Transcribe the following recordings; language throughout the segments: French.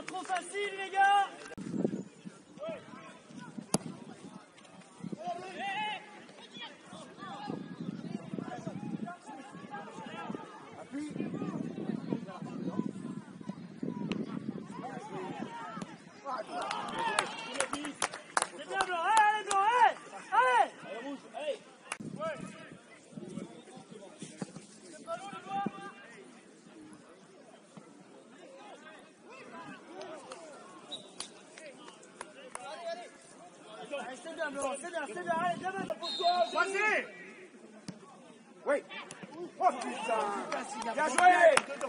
Pas trop facile, les gars. C'est bien, Blanc. Allez, Blanc, allez. Allez. Allez, rouge, allez. Ouais. Le ballon, les gars. Allez, c'est bien, Blanc, c'est bien, allez, bien mettre pour toi. Vas-y. Oui. Oh putain. Bien joué.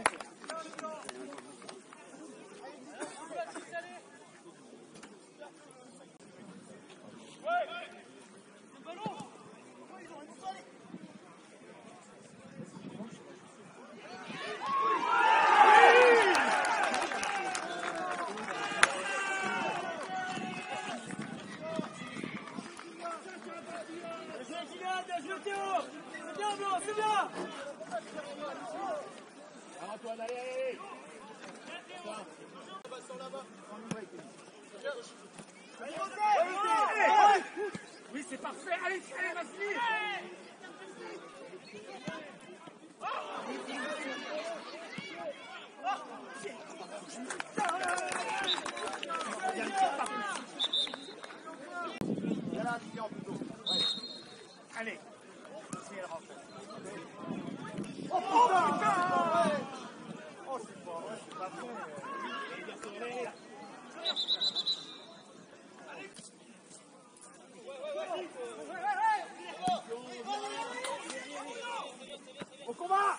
C'est bien, Blanc, c'est bien. Antoine, allez. Oui, c'est parfait. Allez, allez, vas-y. Allez. Oh putain! Oh c'est pas vrai, c'est pas vrai. Au combat!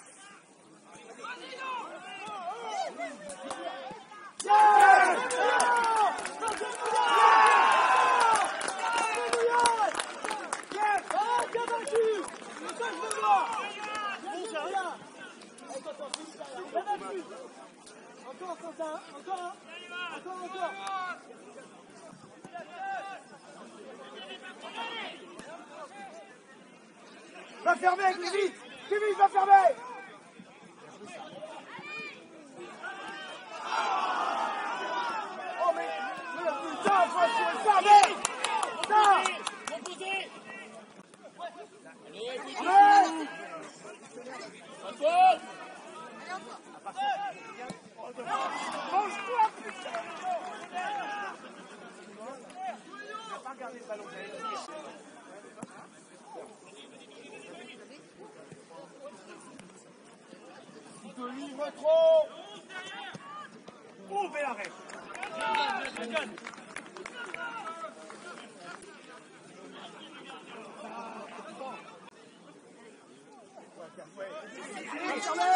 Encore, Quentin, encore. Va fermer, Kevin! Kevin, va fermer! Oh mais putain, faut assurer ça, mais! Ça! Allez! Mange-toi, putain! Il n'a pas regardé le ballon, j'allais le dire. Il te livre trop! Oh, bel arrêt! Allez,